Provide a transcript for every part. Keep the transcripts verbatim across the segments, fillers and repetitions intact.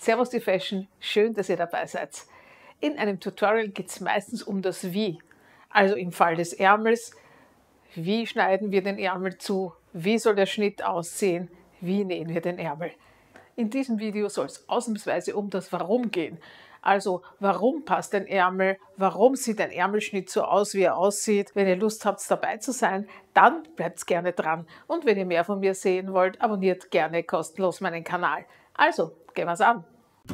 Servus die Fashion, schön, dass ihr dabei seid. In einem Tutorial geht es meistens um das Wie. Also im Fall des Ärmels, wie schneiden wir den Ärmel zu, wie soll der Schnitt aussehen, wie nähen wir den Ärmel. In diesem Video soll es ausnahmsweise um das Warum gehen. Also warum passt ein Ärmel, warum sieht ein Ärmelschnitt so aus, wie er aussieht. Wenn ihr Lust habt, dabei zu sein, dann bleibt gerne dran. Und wenn ihr mehr von mir sehen wollt, abonniert gerne kostenlos meinen Kanal. Also, gehen wir's an.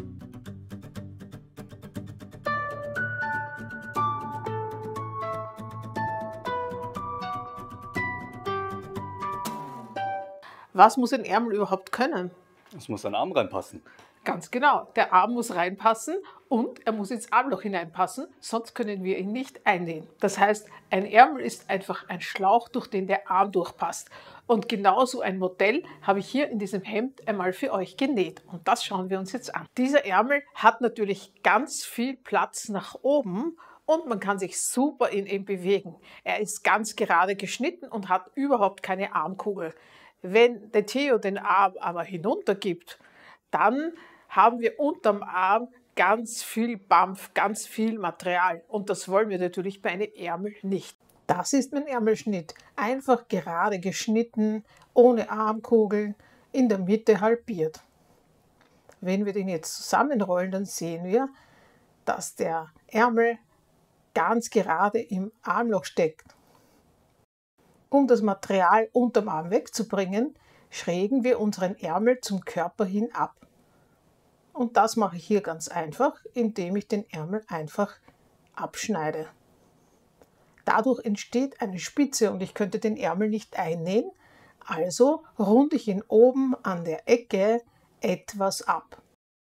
Was muss ein Ärmel überhaupt können? Es muss ein Arm reinpassen. Ganz genau, der Arm muss reinpassen und er muss ins Armloch hineinpassen, sonst können wir ihn nicht einnähen. Das heißt, ein Ärmel ist einfach ein Schlauch, durch den der Arm durchpasst. Und genauso ein Modell habe ich hier in diesem Hemd einmal für euch genäht. Und das schauen wir uns jetzt an. Dieser Ärmel hat natürlich ganz viel Platz nach oben und man kann sich super in ihm bewegen. Er ist ganz gerade geschnitten und hat überhaupt keine Armkugel. Wenn der Theo den Arm aber hinuntergibt, dann haben wir unterm Arm ganz viel Bampf, ganz viel Material. Und das wollen wir natürlich bei einem Ärmel nicht. Das ist mein Ärmelschnitt. Einfach gerade geschnitten, ohne Armkugeln, in der Mitte halbiert. Wenn wir den jetzt zusammenrollen, dann sehen wir, dass der Ärmel ganz gerade im Armloch steckt. Um das Material unterm Arm wegzubringen, schrägen wir unseren Ärmel zum Körper hin ab. Und das mache ich hier ganz einfach, indem ich den Ärmel einfach abschneide. Dadurch entsteht eine Spitze und ich könnte den Ärmel nicht einnähen, also runde ich ihn oben an der Ecke etwas ab.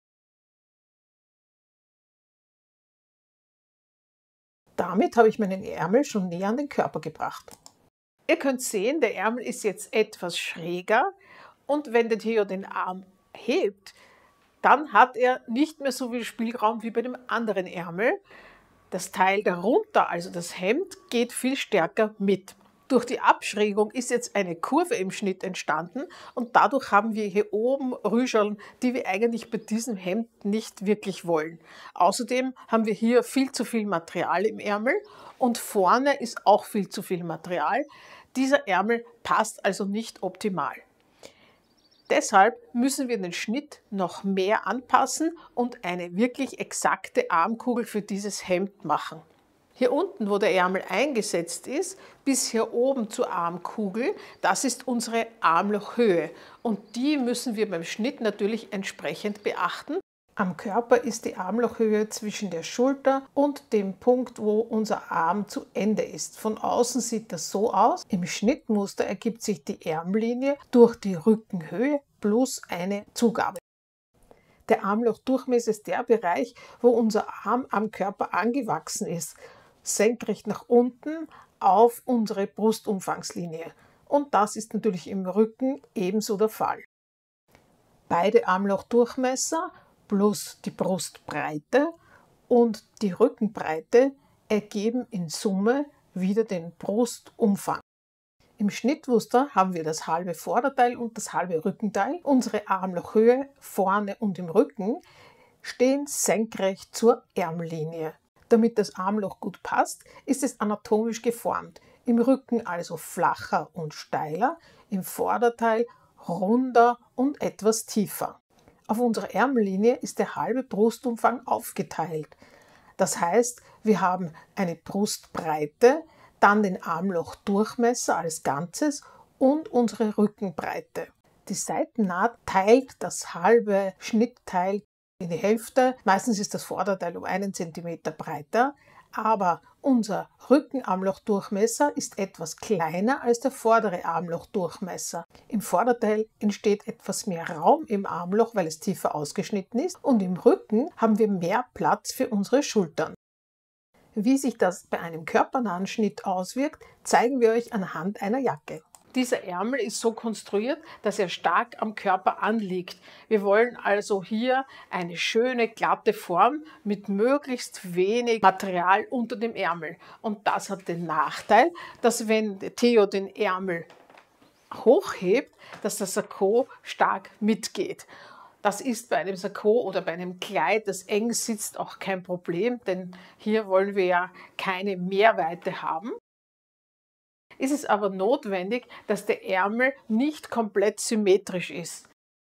Damit habe ich meinen Ärmel schon näher an den Körper gebracht. Ihr könnt sehen, der Ärmel ist jetzt etwas schräger und wenn der Theo den Arm hebt, dann hat er nicht mehr so viel Spielraum wie bei dem anderen Ärmel. Das Teil darunter, also das Hemd, geht viel stärker mit. Durch die Abschrägung ist jetzt eine Kurve im Schnitt entstanden und dadurch haben wir hier oben Rüscheln, die wir eigentlich bei diesem Hemd nicht wirklich wollen. Außerdem haben wir hier viel zu viel Material im Ärmel und vorne ist auch viel zu viel Material. Dieser Ärmel passt also nicht optimal. Deshalb müssen wir den Schnitt noch mehr anpassen und eine wirklich exakte Armkugel für dieses Hemd machen. Hier unten, wo der Ärmel eingesetzt ist, bis hier oben zur Armkugel, das ist unsere Armlochhöhe und die müssen wir beim Schnitt natürlich entsprechend beachten. Am Körper ist die Armlochhöhe zwischen der Schulter und dem Punkt, wo unser Arm zu Ende ist. Von außen sieht das so aus. Im Schnittmuster ergibt sich die Ärmellinie durch die Rückenhöhe plus eine Zugabe. Der Armlochdurchmesser ist der Bereich, wo unser Arm am Körper angewachsen ist, senkrecht nach unten auf unsere Brustumfangslinie. Und das ist natürlich im Rücken ebenso der Fall. Beide Armlochdurchmesser plus die Brustbreite und die Rückenbreite ergeben in Summe wieder den Brustumfang. Im Schnittmuster haben wir das halbe Vorderteil und das halbe Rückenteil. Unsere Armlochhöhe vorne und im Rücken stehen senkrecht zur Ärmellinie. Damit das Armloch gut passt, ist es anatomisch geformt. Im Rücken also flacher und steiler, im Vorderteil runder und etwas tiefer. Auf unserer Ärmellinie ist der halbe Brustumfang aufgeteilt. Das heißt, wir haben eine Brustbreite, dann den Armlochdurchmesser als Ganzes und unsere Rückenbreite. Die Seitennaht teilt das halbe Schnittteil in die Hälfte. Meistens ist das Vorderteil um einen Zentimeter breiter, aber unser Rückenarmlochdurchmesser ist etwas kleiner als der vordere Armlochdurchmesser. Im Vorderteil entsteht etwas mehr Raum im Armloch, weil es tiefer ausgeschnitten ist, und im Rücken haben wir mehr Platz für unsere Schultern. Wie sich das bei einem körpernahen Schnitt auswirkt, zeigen wir euch anhand einer Jacke. Dieser Ärmel ist so konstruiert, dass er stark am Körper anliegt. Wir wollen also hier eine schöne, glatte Form mit möglichst wenig Material unter dem Ärmel. Und das hat den Nachteil, dass wenn Theo den Ärmel hochhebt, dass das Sakko stark mitgeht. Das ist bei einem Sakko oder bei einem Kleid, das eng sitzt, auch kein Problem, denn hier wollen wir ja keine Mehrweite haben. Ist es aber notwendig, dass der Ärmel nicht komplett symmetrisch ist.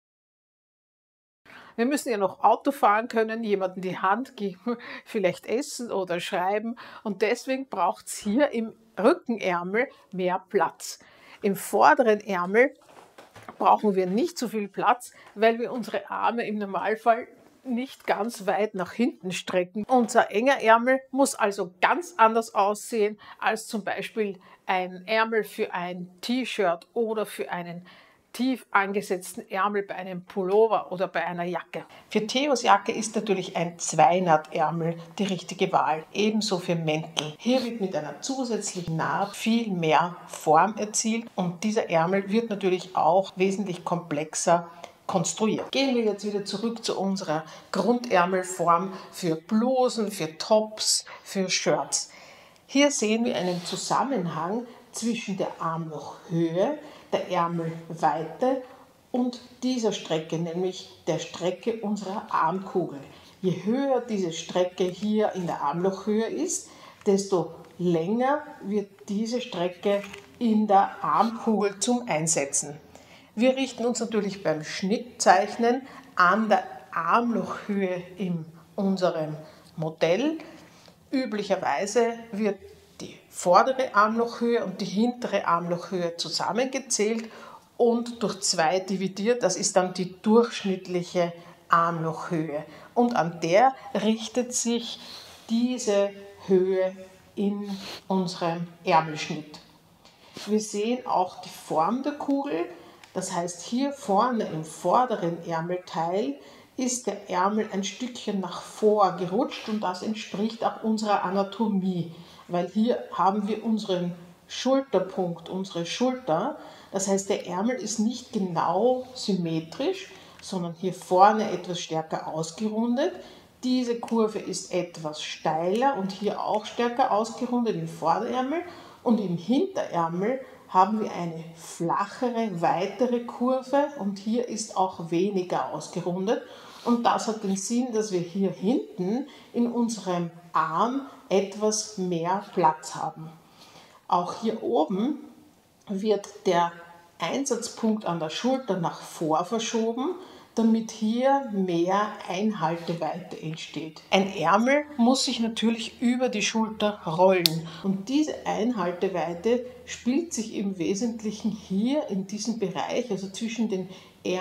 Wir müssen ja noch Auto fahren können, jemandem die Hand geben, vielleicht essen oder schreiben und deswegen braucht es hier im Rückenärmel mehr Platz. Im vorderen Ärmel brauchen wir nicht so viel Platz, weil wir unsere Arme im Normalfall nicht ganz weit nach hinten strecken. Unser enger Ärmel muss also ganz anders aussehen als zum Beispiel ein Ärmel für ein T-Shirt oder für einen tief angesetzten Ärmel bei einem Pullover oder bei einer Jacke. Für Theos Jacke ist natürlich ein Zweinahtärmel die richtige Wahl, ebenso für Mäntel. Hier wird mit einer zusätzlichen Naht viel mehr Form erzielt und dieser Ärmel wird natürlich auch wesentlich komplexer konstruiert. Gehen wir jetzt wieder zurück zu unserer Grundärmelform für Blusen, für Tops, für Shirts. Hier sehen wir einen Zusammenhang zwischen der Armlochhöhe, der Ärmelweite und dieser Strecke, nämlich der Strecke unserer Armkugel. Je höher diese Strecke hier in der Armlochhöhe ist, desto länger wird diese Strecke in der Armkugel zum Einsetzen. Wir richten uns natürlich beim Schnittzeichnen an der Armlochhöhe in unserem Modell. Üblicherweise wird die vordere Armlochhöhe und die hintere Armlochhöhe zusammengezählt und durch zwei dividiert. Das ist dann die durchschnittliche Armlochhöhe. Und an der richtet sich diese Höhe in unserem Ärmelschnitt. Wir sehen auch die Form der Kugel. Das heißt, hier vorne im vorderen Ärmelteil ist der Ärmel ein Stückchen nach vor gerutscht und das entspricht auch unserer Anatomie, weil hier haben wir unseren Schulterpunkt, unsere Schulter. Das heißt, der Ärmel ist nicht genau symmetrisch, sondern hier vorne etwas stärker ausgerundet. Diese Kurve ist etwas steiler und hier auch stärker ausgerundet im Vorderärmel und im Hinterärmel haben wir eine flachere, weitere Kurve und hier ist auch weniger ausgerundet. Und das hat den Sinn, dass wir hier hinten in unserem Arm etwas mehr Platz haben. Auch hier oben wird der Einsatzpunkt an der Schulter nach vor verschoben, damit hier mehr Einhalteweite entsteht. Ein Ärmel muss sich natürlich über die Schulter rollen und diese Einhalteweite spielt sich im Wesentlichen hier in diesem Bereich, also zwischen den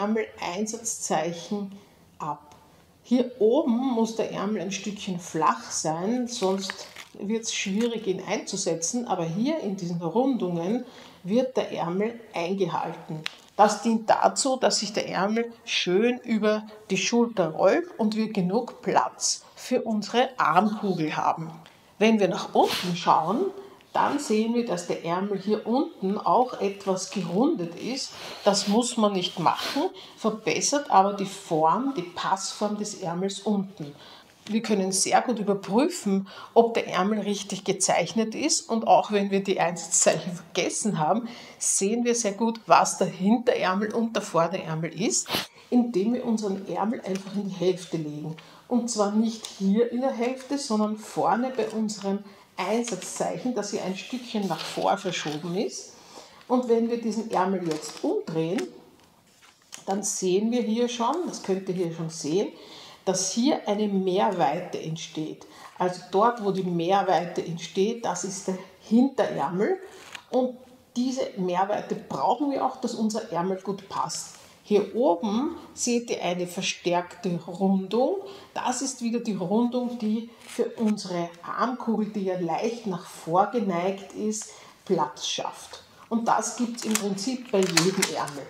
Ärmel-Einsatzzeichen ab. Hier oben muss der Ärmel ein Stückchen flach sein, sonst wird es schwierig, ihn einzusetzen, aber hier in diesen Rundungen wird der Ärmel eingehalten. Das dient dazu, dass sich der Ärmel schön über die Schulter rollt und wir genug Platz für unsere Armkugel haben. Wenn wir nach unten schauen, dann sehen wir, dass der Ärmel hier unten auch etwas gerundet ist. Das muss man nicht machen, verbessert aber die Form, die Passform des Ärmels unten. Wir können sehr gut überprüfen, ob der Ärmel richtig gezeichnet ist und auch wenn wir die Einsatzzeichen vergessen haben, sehen wir sehr gut, was der Hinterärmel und der Vorderärmel ist, indem wir unseren Ärmel einfach in die Hälfte legen. Und zwar nicht hier in der Hälfte, sondern vorne bei unserem Einsatzzeichen, das hier ein Stückchen nach vor verschoben ist. Und wenn wir diesen Ärmel jetzt umdrehen, dann sehen wir hier schon, das könnt ihr hier schon sehen, dass hier eine Mehrweite entsteht. Also dort, wo die Mehrweite entsteht, das ist der Hinterärmel und diese Mehrweite brauchen wir auch, dass unser Ärmel gut passt. Hier oben seht ihr eine verstärkte Rundung. Das ist wieder die Rundung, die für unsere Armkugel, die ja leicht nach vor geneigt ist, Platz schafft. Und das gibt es im Prinzip bei jedem Ärmel.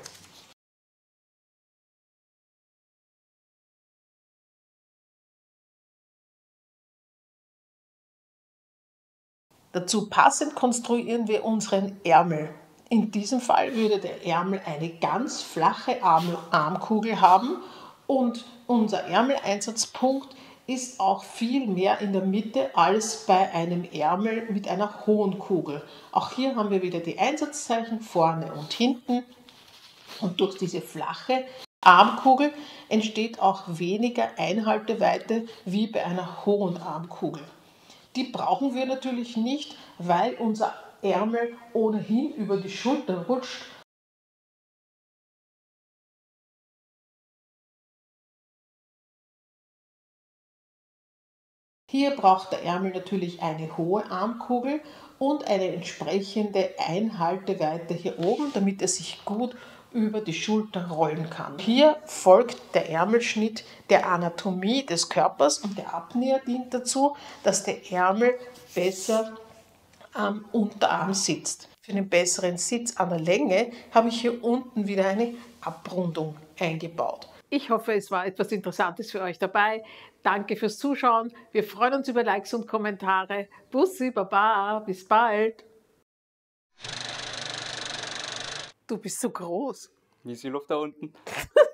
Dazu passend konstruieren wir unseren Ärmel. In diesem Fall würde der Ärmel eine ganz flache Arm Armkugel haben und unser Ärmeleinsatzpunkt ist auch viel mehr in der Mitte als bei einem Ärmel mit einer hohen Kugel. Auch hier haben wir wieder die Einsatzzeichen vorne und hinten und durch diese flache Armkugel entsteht auch weniger Einhalteweite wie bei einer hohen Armkugel. Die brauchen wir natürlich nicht, weil unser Ärmel ohnehin über die Schulter rutscht. Hier braucht der Ärmel natürlich eine hohe Armkugel und eine entsprechende Einhalteweite hier oben, damit er sich gut über die Schulter rollen kann. Hier folgt der Ärmelschnitt der Anatomie des Körpers und der Abnäher dient dazu, dass der Ärmel besser am Unterarm sitzt. Für einen besseren Sitz an der Länge habe ich hier unten wieder eine Abrundung eingebaut. Ich hoffe, es war etwas Interessantes für euch dabei. Danke fürs Zuschauen. Wir freuen uns über Likes und Kommentare. Bussi, Baba, bis bald. Du bist so groß. Wie ist die Luft da unten?